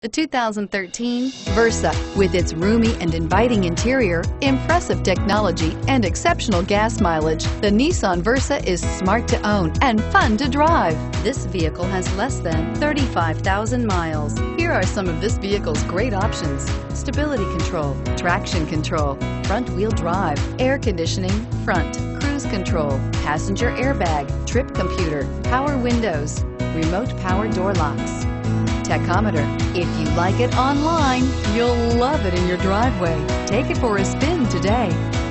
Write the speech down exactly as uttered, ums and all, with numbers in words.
The two thousand thirteen Versa. With its roomy and inviting interior, impressive technology, and exceptional gas mileage, the Nissan Versa is smart to own and fun to drive. This vehicle has less than thirty-five thousand miles. Here are some of this vehicle's great options: stability control, traction control, front-wheel drive, air conditioning, front, cruise control, passenger airbag, trip computer, power windows, remote power door locks, tachometer. If you like it online, you'll love it in your driveway. Take it for a spin today.